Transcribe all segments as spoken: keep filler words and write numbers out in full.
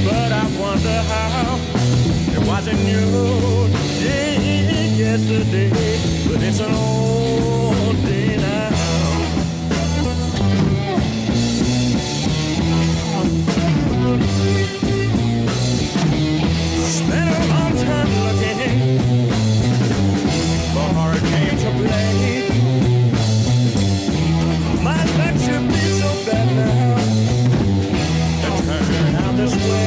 but I wonder how. It wasn't you yesterday, but it's an old day now. Spent a long time looking for hurricane to play. My luck should be so bad now to turn out this way.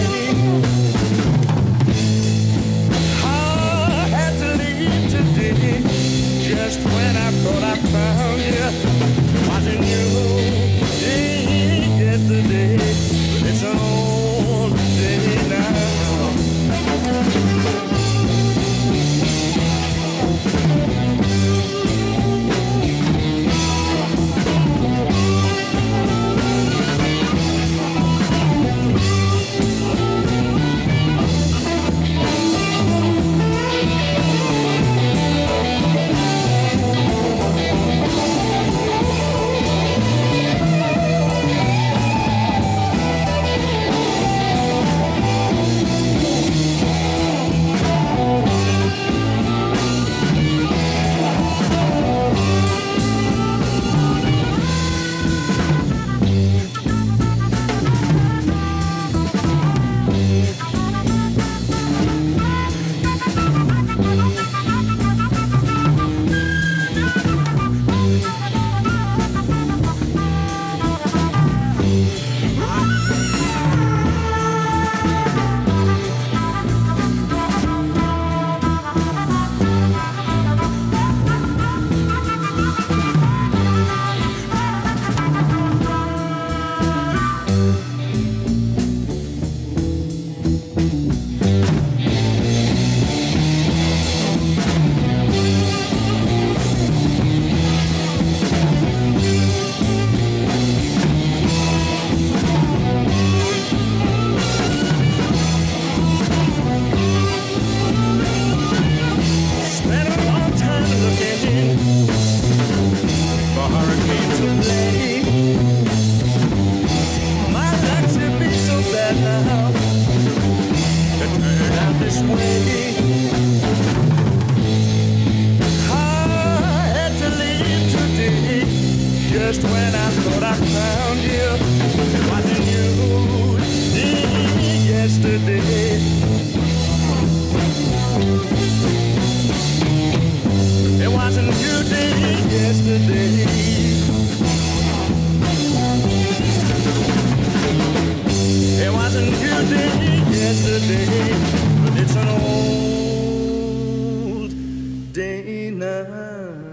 I had to leave today, just when I thought I found you. Watching you yesterday, but it's an old day now. But it's an old day now.